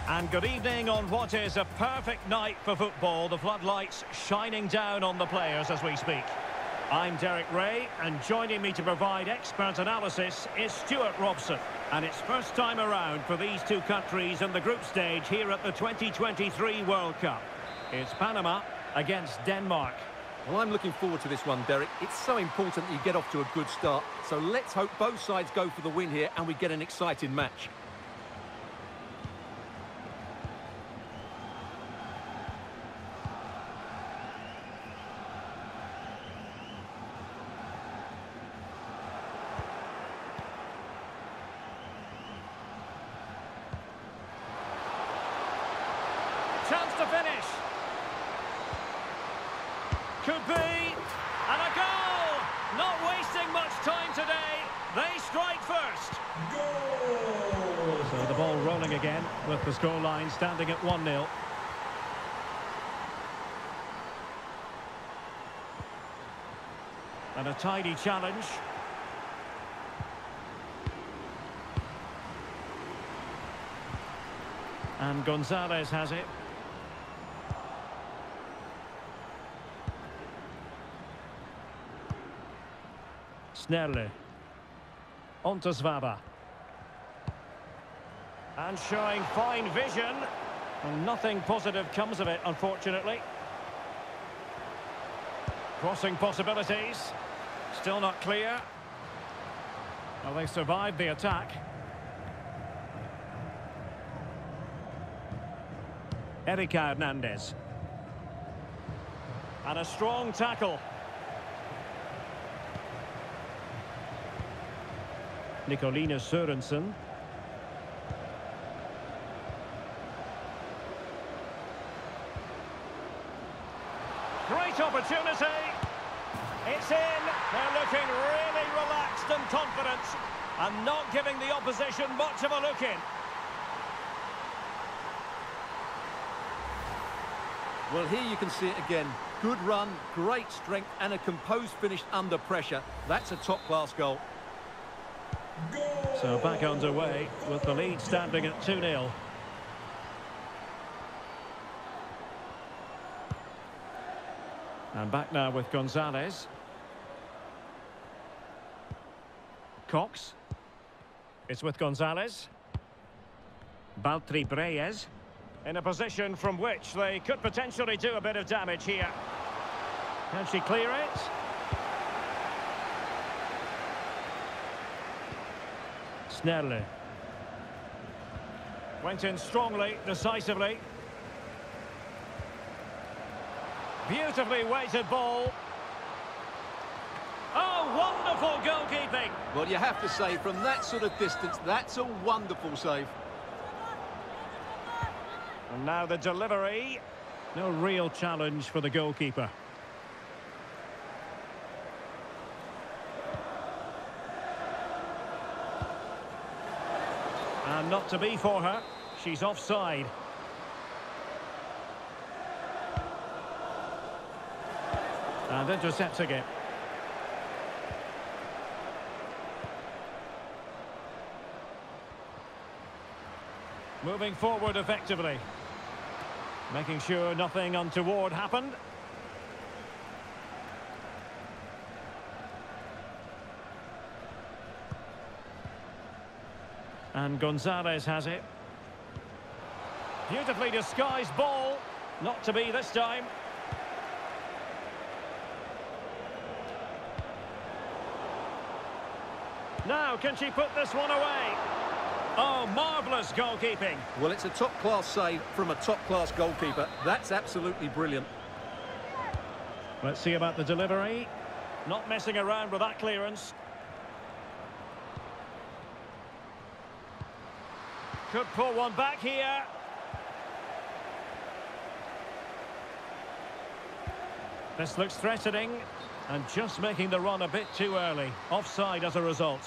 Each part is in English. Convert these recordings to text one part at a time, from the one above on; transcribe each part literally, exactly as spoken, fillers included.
And good evening on what is a perfect night for football. The floodlights shining down on the players as we speak. I'm Derek Ray, and joining me to provide expert analysis is Stuart Robson. And it's first time around for these two countries in the group stage here at the twenty twenty-three World Cup. It's Panama against Denmark. Well, I'm looking forward to this one, Derek. It's so important that you get off to a good start. So let's hope both sides go for the win here and we get an exciting match. Chance to finish. Could be. And a goal! Not wasting much time today. They strike first. Goal! So the ball rolling again with the scoreline standing at one nil. And a tidy challenge. And Gonzalez has it. Snerle. On to Svava. And showing fine vision. And nothing positive comes of it, unfortunately. Crossing possibilities. Still not clear. Well, they survived the attack. Erika Hernandez. And a strong tackle. Nicolina Sørensen. Great opportunity. It's in. They're looking really relaxed and confident and not giving the opposition much of a look in. Well, here you can see it again. Good run, great strength and a composed finish under pressure. That's a top-class goal. So back underway with the lead standing at two nil. And back now with Gonzalez. Cox. It's with Gonzalez. Baltri Breyes. In a position from which they could potentially do a bit of damage here. Can she clear it? Snerle. Went in strongly, decisively. Beautifully weighted ball. Oh, wonderful goalkeeping! Well, you have to say, from that sort of distance, that's a wonderful save. And now the delivery. No real challenge for the goalkeeper. And not to be for her. She's offside. And intercepting it. Moving forward effectively. Making sure nothing untoward happened. And Gonzalez has it. Beautifully disguised ball. Not to be this time. Now, can she put this one away? Oh, marvellous goalkeeping. Well, it's a top-class save from a top-class goalkeeper. That's absolutely brilliant. Let's see about the delivery. Not messing around with that clearance. Could pull one back here. This looks threatening. And just making the run a bit too early. Offside as a result.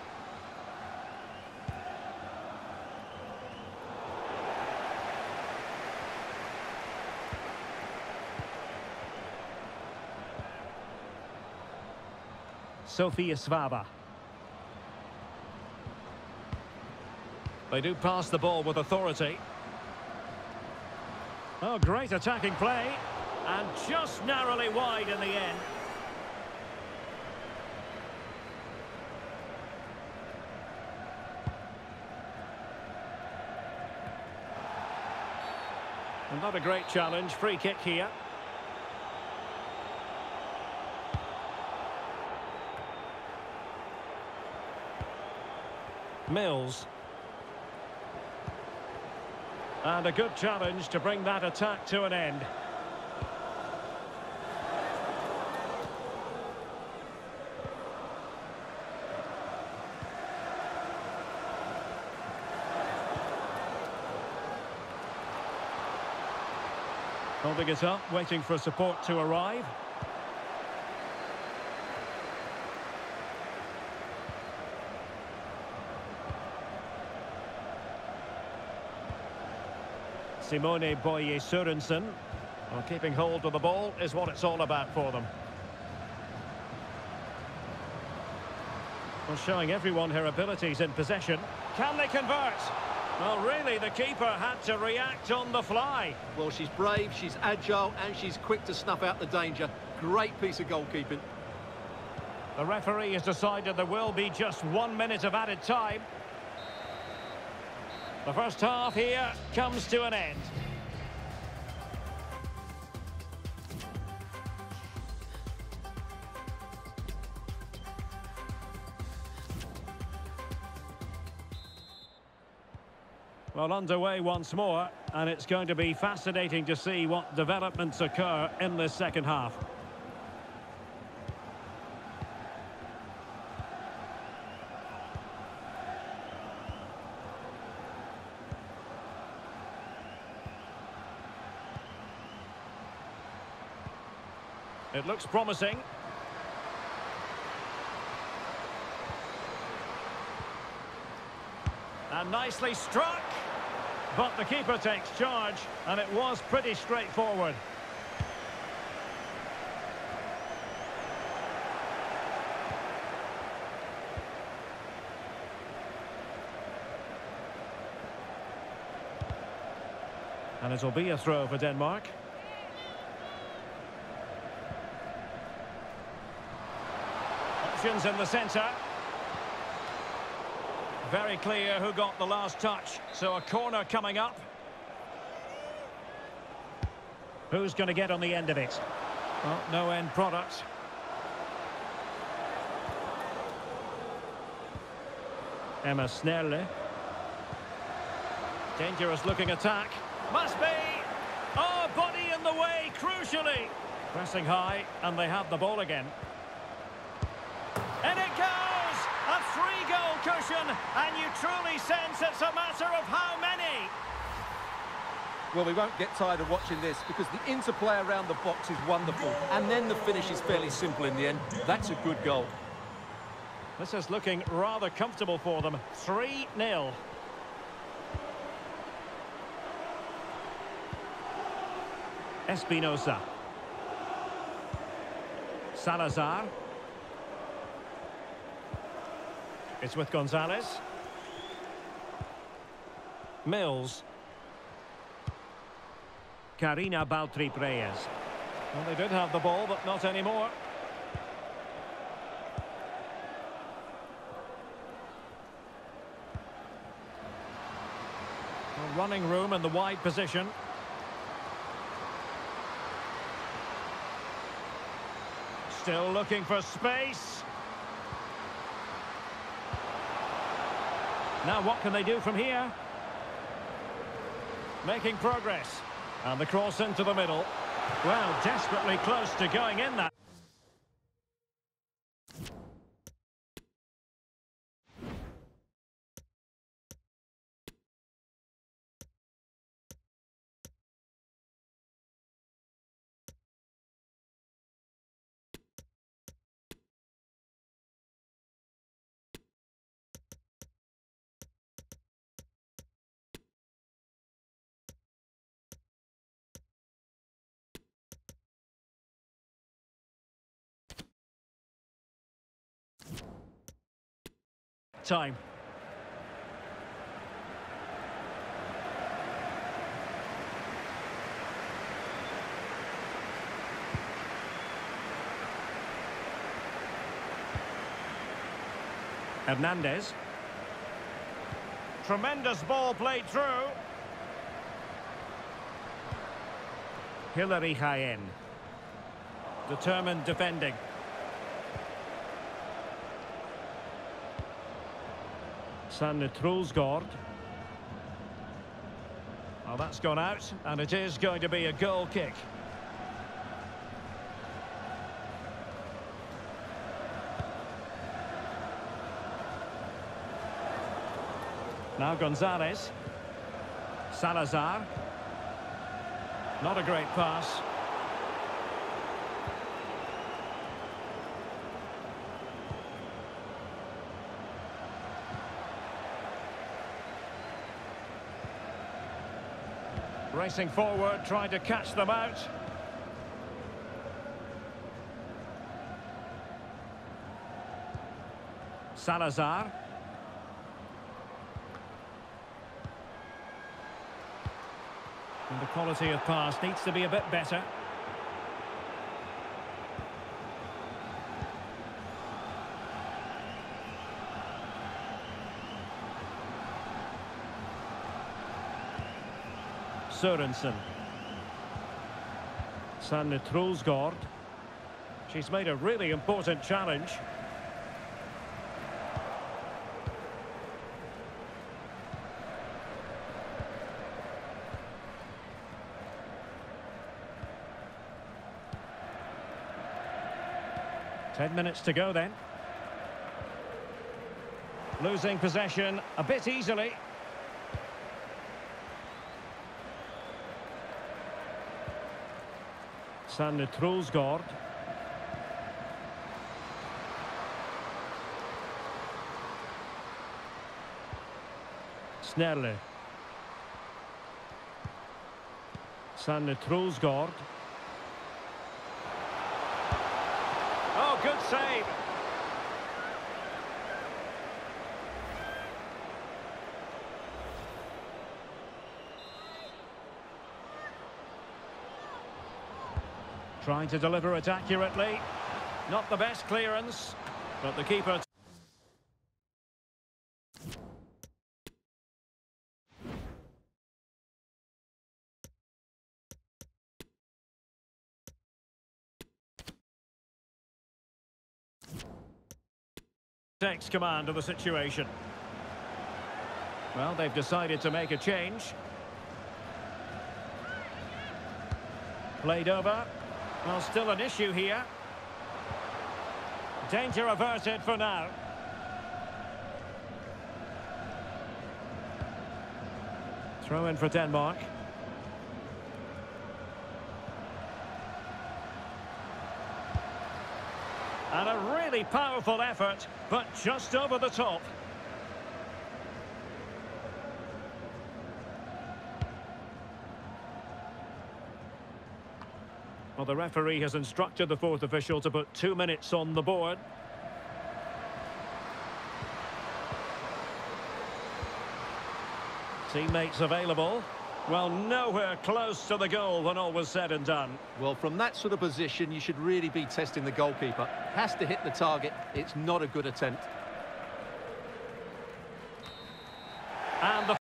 Sofia Svava. They do pass the ball with authority. Oh, great attacking play. And just narrowly wide in the end. And not a great challenge. Free kick here. Mills. And a good challenge to bring that attack to an end. Holding it up, waiting for support to arrive. Simone Boye Sørensen. Well, keeping hold of the ball is what it's all about for them. Well, showing everyone her abilities in possession. Can they convert? Well, really, the keeper had to react on the fly. Well, she's brave, she's agile, and she's quick to snuff out the danger. Great piece of goalkeeping. The referee has decided there will be just one minute of added time. The first half here comes to an end. Well, underway once more, and it's going to be fascinating to see what developments occur in this second half. It looks promising. And nicely struck. But the keeper takes charge, and it was pretty straightforward. And it'll be a throw for Denmark. Options in the centre. Very clear who got the last touch. So a corner coming up. Who's going to get on the end of it? Well, no end product. Emma Snerle. Dangerous looking attack. Must be! Oh, body in the way, crucially. Pressing high, and they have the ball again. And it goes! A three-goal cushion, and you truly sense it's a matter of how many. Well, we won't get tired of watching this because the interplay around the box is wonderful. And then the finish is fairly simple in the end. That's a good goal. This is looking rather comfortable for them. three nil. Espinosa. Salazar. It's with Gonzalez. Mills. Karina Baltri-Reyes. Well, they did have the ball, but not anymore. Well, running room in the wide position. Still looking for space. Now what can they do from here? Making progress. And the cross into the middle. Well, desperately close to going in that. Time. Hernandez. Tremendous ball played through. Hilary Jaén. Determined defending. Sanne Troelsgaard. Well, that's gone out, and it is going to be a goal kick. Now Gonzalez. Salazar. Not a great pass. Racing forward, trying to catch them out. Salazar. And the quality of pass needs to be a bit better. Sørensen. Sanne Troelsgaard. She's made a really important challenge. Ten minutes to go then. Losing possession a bit easily. Sanne Troelsgaard. Snerle. Sanne Troelsgaard. Oh, good save. Trying to deliver it accurately. Not the best clearance, but the keeper... takes command of the situation. Well, they've decided to make a change. Played over. Well, still an issue here. Danger averted for now. Throw in for Denmark. And a really powerful effort, but just over the top. Well, the referee has instructed the fourth official to put two minutes on the board. Teammates available. Well, nowhere close to the goal when all was said and done. Well, from that sort of position, you should really be testing the goalkeeper. Has to hit the target. It's not a good attempt. And the